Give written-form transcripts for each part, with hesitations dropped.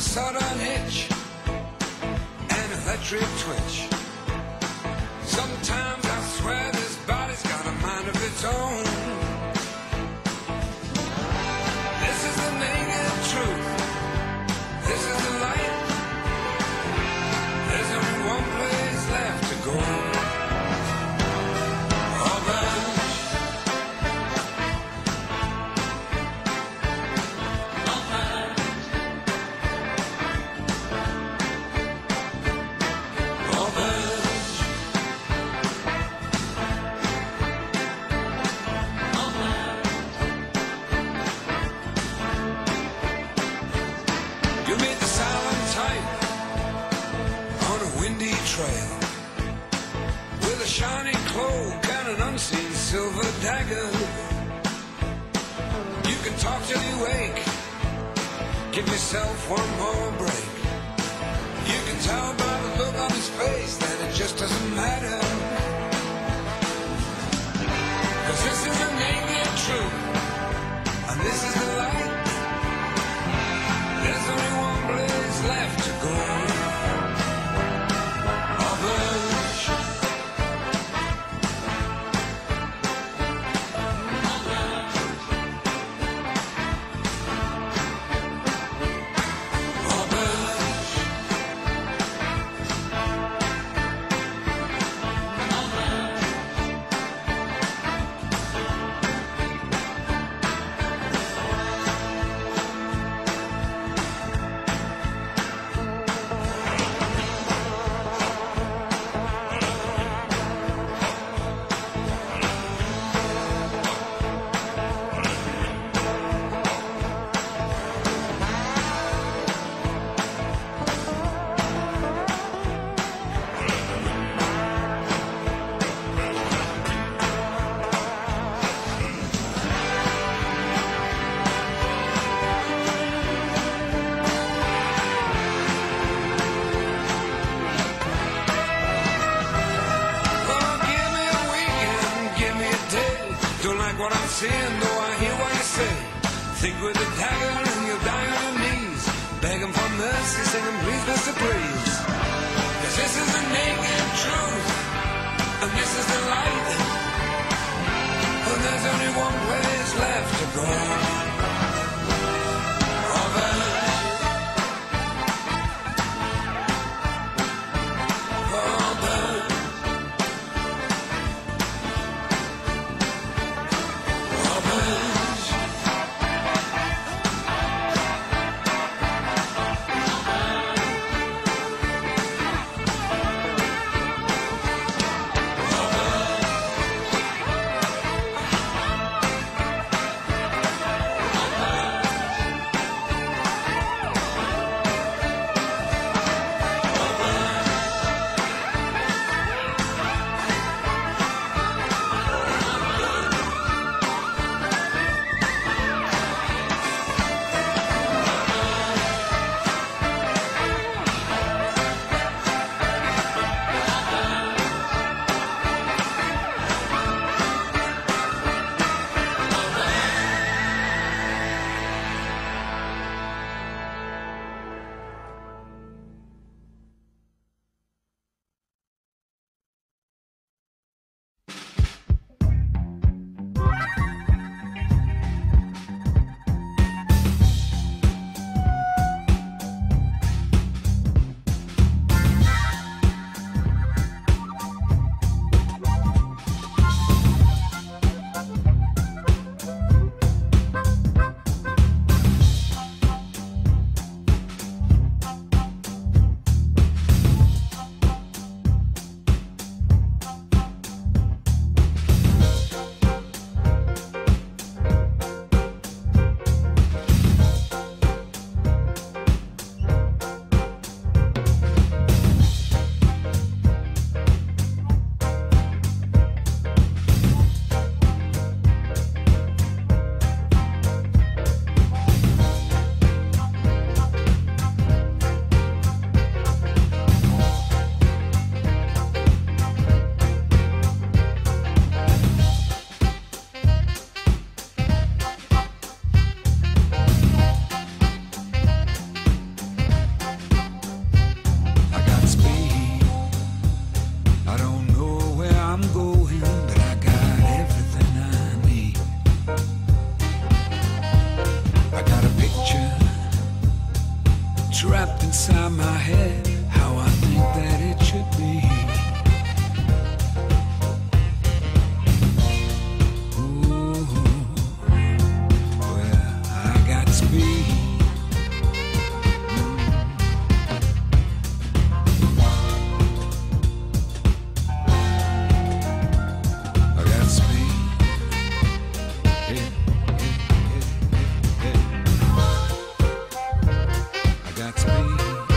sudden hitch, an electric twitch. Sometimes I swear this body's got a mind of its own. This is the naked truth. This is the light. There's only one place left to go. With a shiny cloak and an unseen silver dagger, you can talk till you wake. Give yourself one more break. You can tell by the look on his face that it just doesn't matter. 'Cause this is the naked truth, and this is the light. There's only one place left to go. Seeing, though I hear what you say. Think with a dagger and you'll die on your knees. Begging for mercy, singing please, Mr. Please. 'Cause this is the naked truth, and this is the light. And there's only one place left to go. trapped inside my head, how I think that it should be. Ooh, well, I got speed. I got speed. Yeah. I got speed.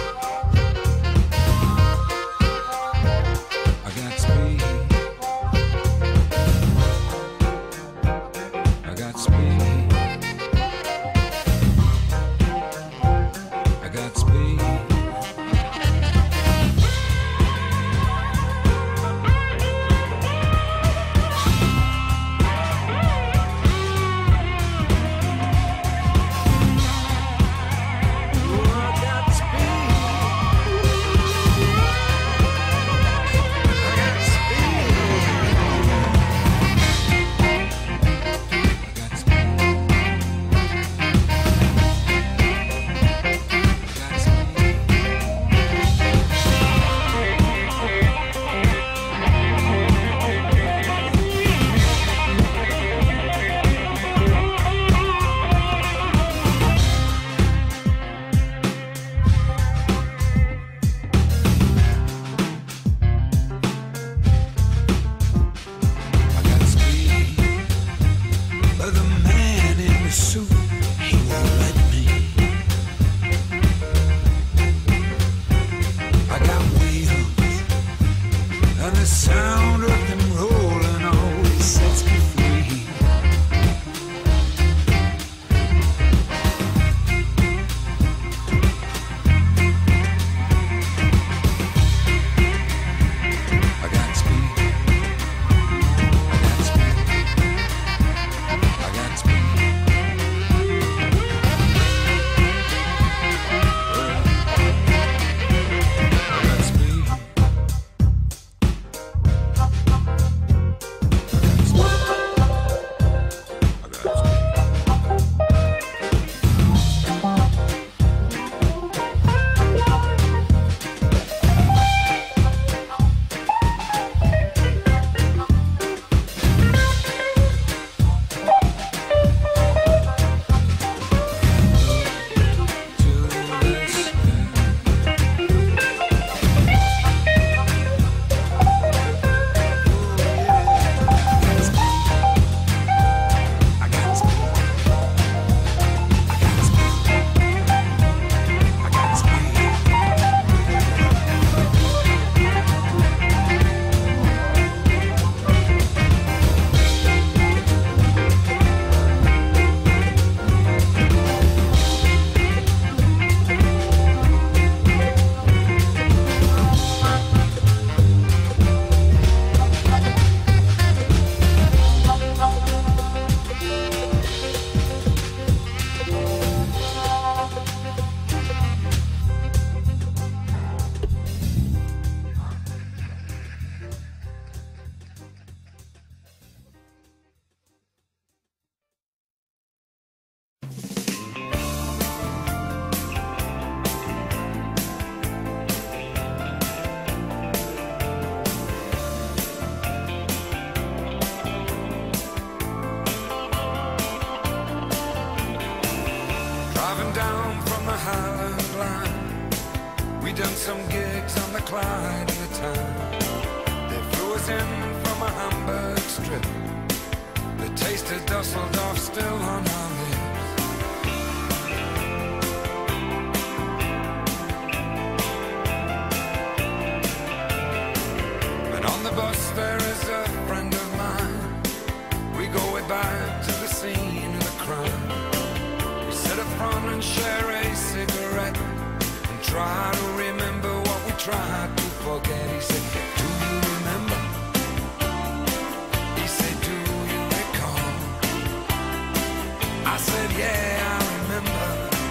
some gigs on the Clyde in the town. They flew us in from a Hamburg strip. The taste of Dusseldorf still on our lips. And on the bus there is a friend of mine. We go way back to the scene of the crime. We sit up front and share a cigarette and try to remember what we tried to forget. He said, do you remember? He said, do you recall? I said, yeah, I remember.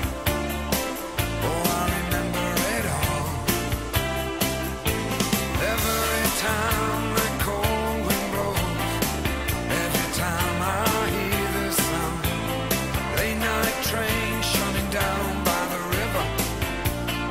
Oh, I remember it all. Every time that cold wind blows, every time I hear the sound, late night train shutting down by the river,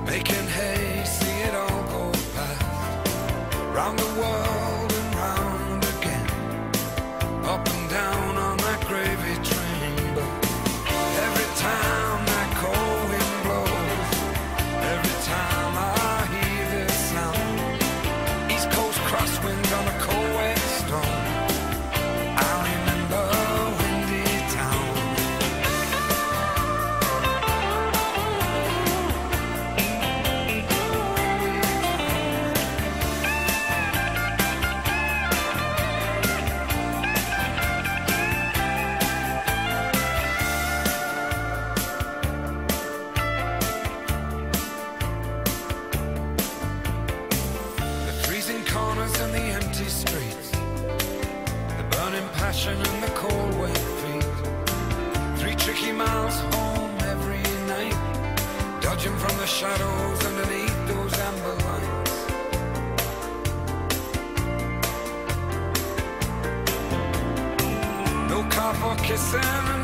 making hay, see it all go past. Round the world and round again, up and down on that gravy train. But every time that cold wind blows, every time I hear this sound, East Coast crosswinds on a cold west storm, I remember Windy Town. The freezing corners and the empty streets, the burning passion and the cold wet feet. 3 tricky miles home every night, dodging from the shadows underneath those amber lights. No car for kissing,